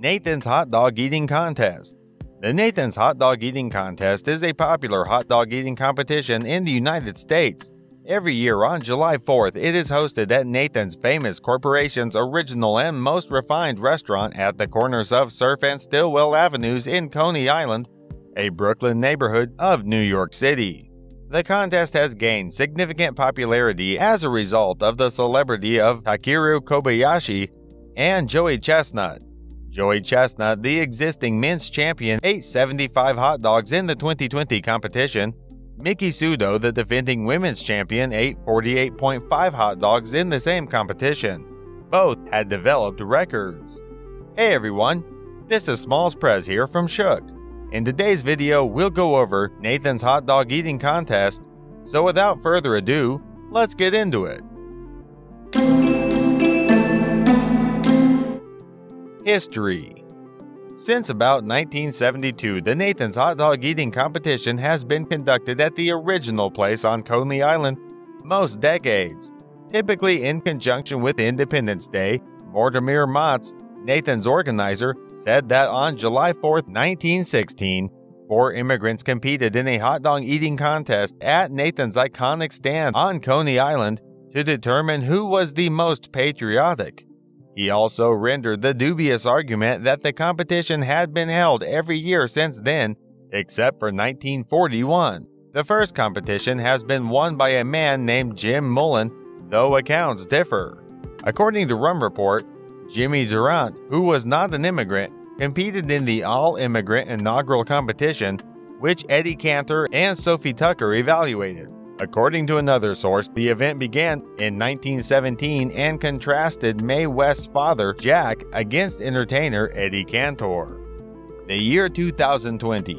Nathan's Hot Dog Eating Contest. The Nathan's Hot Dog Eating Contest is a popular hot dog eating competition in the United States. Every year on July 4th, it is hosted at Nathan's Famous Corporation's original and most refined restaurant at the corners of Surf and Stillwell Avenues in Coney Island, a Brooklyn neighborhood of New York City. The contest has gained significant popularity as a result of the celebrity of Takeru Kobayashi and Joey Chestnut. Joey Chestnut, the existing men's champion, ate 75 hot dogs in the 2020 competition. Miki Sudo, the defending women's champion, ate 48.5 hot dogs in the same competition. Both had developed records. Hey everyone, this is Smalls Prez here from Shook. In today's video, we'll go over Nathan's Hot Dog Eating Contest. So without further ado, let's get into it. History. Since about 1972, the Nathan's Hot Dog Eating Competition has been conducted at the original place on Coney Island most decades. Typically in conjunction with Independence Day, Mortimer Motts, Nathan's organizer, said that on July 4, 1916, 4 immigrants competed in a hot dog eating contest at Nathan's iconic stand on Coney Island to determine who was the most patriotic. He also rendered the dubious argument that the competition had been held every year since then, except for 1941. The first competition has been won by a man named Jim Mullen, though accounts differ. According to Rum Report, Jimmy Durant, who was not an immigrant, competed in the all-immigrant inaugural competition, which Eddie Cantor and Sophie Tucker evaluated. According to another source, the event began in 1917 and contrasted Mae West's father, Jack, against entertainer Eddie Cantor. The year 2020.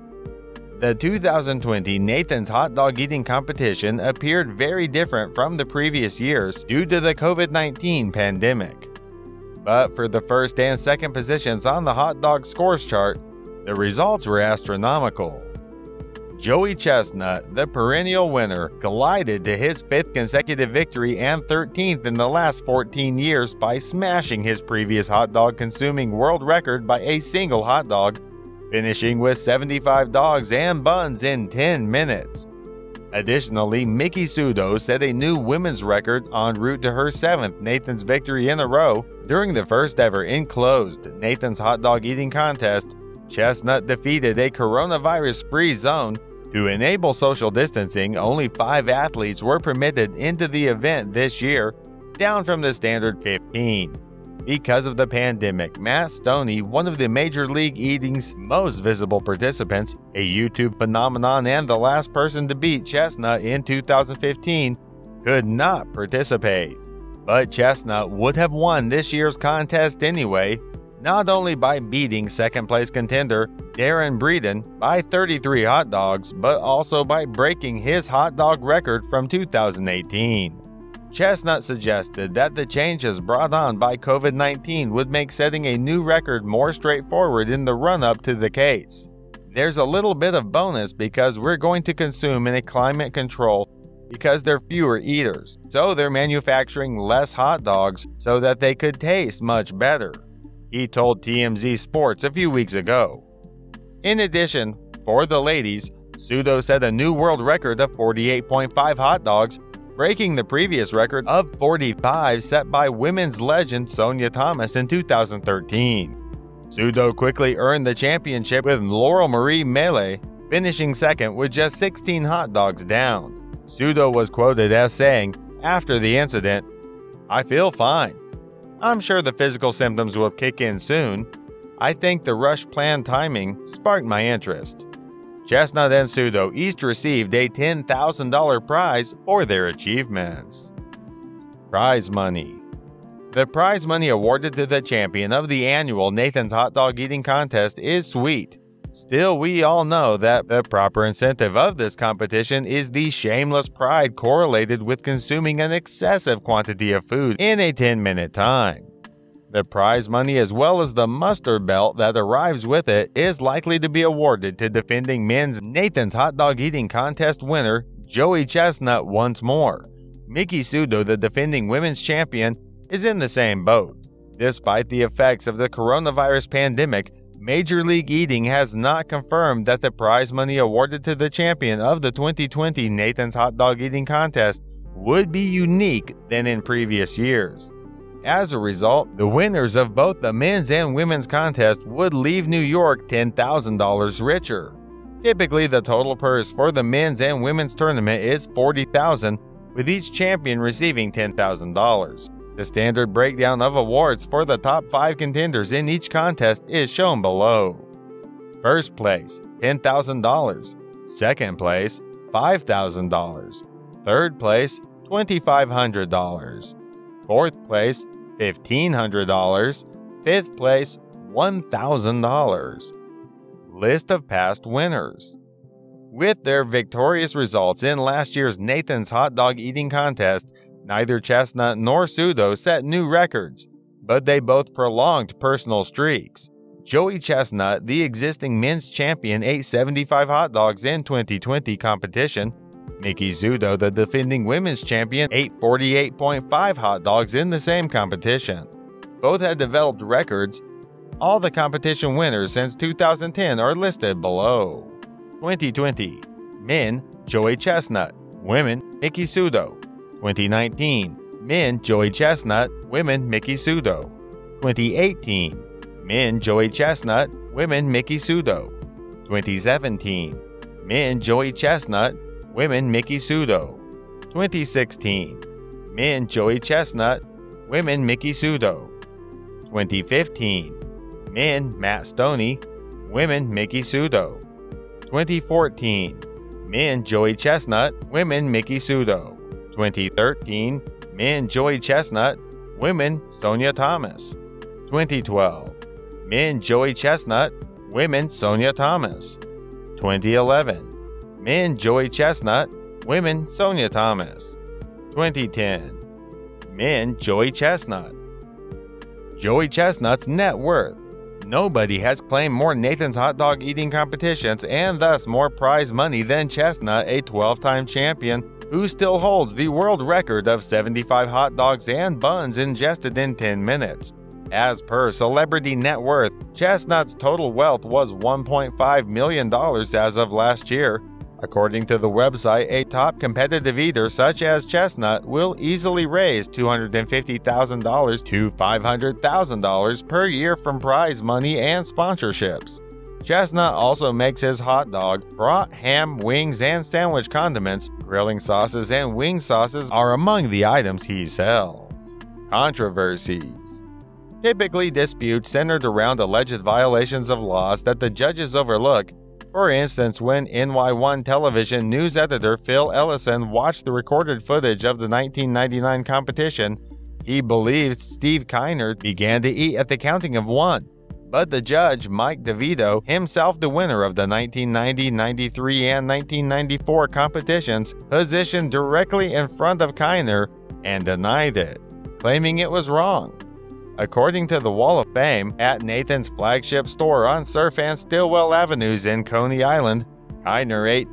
The 2020 Nathan's Hot Dog Eating Competition appeared very different from the previous years due to the COVID-19 pandemic. But for the first and second positions on the hot dog scores chart, the results were astronomical. Joey Chestnut, the perennial winner, glided to his 5th consecutive victory and 13th in the last 14 years by smashing his previous hot dog consuming world record by a single hot dog, finishing with 75 dogs and buns in 10 minutes. Additionally, Miki Sudo set a new women's record en route to her 7th Nathan's victory in a row. During the first ever enclosed Nathan's Hot Dog Eating Contest, Chestnut defeated a coronavirus-free zone. To enable social distancing, only 5 athletes were permitted into the event this year, down from the standard 15. Because of the pandemic, Matt Stonie, one of the Major League Eating's most visible participants, a YouTube phenomenon and the last person to beat Chestnut in 2015, could not participate. But Chestnut would have won this year's contest anyway, not only by beating second-place contender Darren Breeden by 33 hot dogs, but also by breaking his hot dog record from 2018. Chestnut suggested that the changes brought on by COVID-19 would make setting a new record more straightforward in the run-up to the case. There's a little bit of bonus because we're going to consume in a climate control because there are fewer eaters, so they're manufacturing less hot dogs so that they could taste much better, he told TMZ Sports a few weeks ago. In addition, for the ladies, Sudo set a new world record of 48.5 hot dogs, breaking the previous record of 45 set by women's legend Sonia Thomas in 2013. Sudo quickly earned the championship with Laurel Marie Mele, finishing second with just 16 hot dogs down. Sudo was quoted as saying, after the incident, "I feel fine. I'm sure the physical symptoms will kick in soon. I think the rush plan timing sparked my interest." Chestnut and Sudo each received a $10,000 prize for their achievements. Prize money. The prize money awarded to the champion of the annual Nathan's Hot Dog Eating Contest is sweet. Still, we all know that the proper incentive of this competition is the shameless pride correlated with consuming an excessive quantity of food in a 10-minute time. The prize money, as well as the mustard belt that arrives with it, is likely to be awarded to defending men's Nathan's Hot Dog Eating Contest winner, Joey Chestnut once more. Miki Sudo, the defending women's champion, is in the same boat. Despite the effects of the coronavirus pandemic, Major League Eating has not confirmed that the prize money awarded to the champion of the 2020 Nathan's Hot Dog Eating Contest would be unique than in previous years. As a result, the winners of both the men's and women's contest would leave New York $10,000 richer. Typically, the total purse for the men's and women's tournament is $40,000, with each champion receiving $10,000. The standard breakdown of awards for the top 5 contenders in each contest is shown below. First place, $10,000. Second place, $5,000. Third place, $2,500. Fourth place, $1,500. Fifth place, $1,000. List of past winners. With their victorious results in last year's Nathan's Hot Dog Eating Contest, neither Chestnut nor Pseudo set new records, but they both prolonged personal streaks. Joey Chestnut, the existing men's champion, ate 75 hot dogs in 2020 competition. Mickey Pseudo, the defending women's champion, ate 48.5 hot dogs in the same competition. Both had developed records. All the competition winners since 2010 are listed below. 2020 Men, Joey Chestnut. Women, Mickey Pseudo. 2019 Men, Joey Chestnut. Women, Mickey Pseudo. 2018 Men, Joey Chestnut. Women, Mickey Pseudo. 2017 Men, Joey Chestnut. Women, Mickey Pseudo. 2016 Men, Joey Chestnut. Women, Mickey Pseudo. 2015 Men, Matt Stonie. Women, Mickey Pseudo. 2014 Men, Joey Chestnut. Women, Mickey Pseudo. 2013 Men, Joey Chestnut. Women, Sonia Thomas. 2012 Men, Joey Chestnut. Women, Sonia Thomas. 2011 Men, Joey Chestnut. Women, Sonia Thomas. 2010 Men, Joey Chestnut. Joey Chestnut's net worth. Nobody has claimed more Nathan's Hot Dog Eating competitions and thus more prize money than Chestnut, a 12-time champion, who still holds the world record of 75 hot dogs and buns ingested in 10 minutes. As per Celebrity Net Worth, Chestnut's total wealth was $1.5 million as of last year. According to the website, a top competitive eater such as Chestnut will easily raise $250,000 to $500,000 per year from prize money and sponsorships. Chestnut also makes his hot dog, brat, ham, wings, and sandwich condiments. Grilling sauces and wing sauces are among the items he sells. Controversies. Typically, disputes centered around alleged violations of laws that the judges overlook. For instance, when NY1 television news editor Phil Ellison watched the recorded footage of the 1999 competition, he believed Steve Kiner began to eat at the counting of 1. But the judge, Mike DeVito, himself the winner of the 1990, 93, and 1994 competitions, positioned directly in front of Kiner and denied it, claiming it was wrong. According to the Wall of Fame, at Nathan's flagship store on Surf and Stillwell Avenues in Coney Island, Kiner ate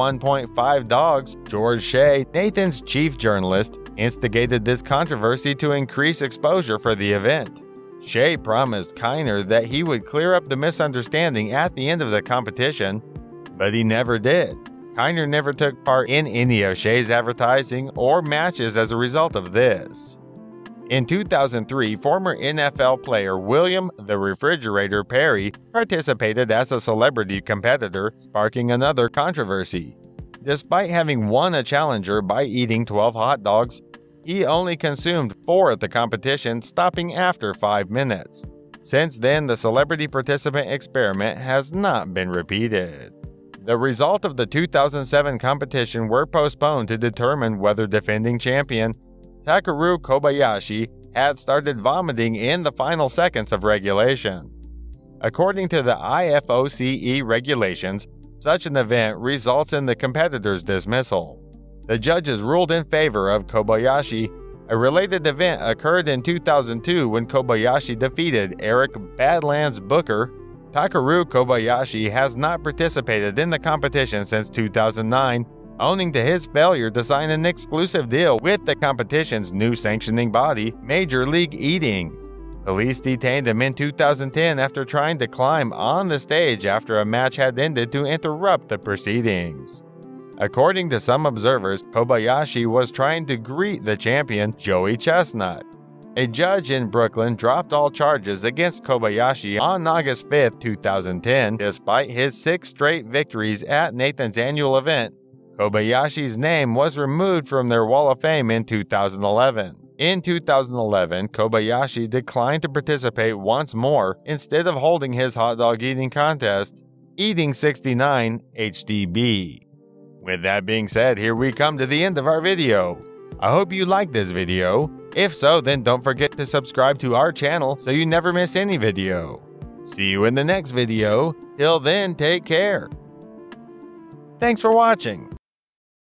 21.5 dogs. George Shea, Nathan's chief journalist, instigated this controversy to increase exposure for the event. Shea promised Kiner that he would clear up the misunderstanding at the end of the competition, but he never did. Kiner never took part in any of Shea's advertising or matches as a result of this. In 2003, former NFL player William "the Refrigerator" Perry participated as a celebrity competitor, sparking another controversy. Despite having won a challenger by eating 12 hot dogs, he only consumed 4 at the competition, stopping after 5 minutes. Since then, the celebrity participant experiment has not been repeated. The result of the 2007 competition were postponed to determine whether defending champion Takeru Kobayashi had started vomiting in the final seconds of regulation. According to the IFOCE regulations, such an event results in the competitor's dismissal. The judges ruled in favor of Kobayashi. A related event occurred in 2002 when Kobayashi defeated Eric "Badlands" Booker. Takeru Kobayashi has not participated in the competition since 2009, owing to his failure to sign an exclusive deal with the competition's new sanctioning body, Major League Eating. Police detained him in 2010 after trying to climb on the stage after a match had ended to interrupt the proceedings. According to some observers, Kobayashi was trying to greet the champion, Joey Chestnut. A judge in Brooklyn dropped all charges against Kobayashi on August 5, 2010, despite his 6 straight victories at Nathan's annual event. Kobayashi's name was removed from their Wall of Fame in 2011. In 2011, Kobayashi declined to participate once more instead of holding his hot dog eating contest, eating 69 HDB. With that being said, here we come to the end of our video. I hope you liked this video. If so, then don't forget to subscribe to our channel so you never miss any video. See you in the next video. Till then, take care. Thanks for watching.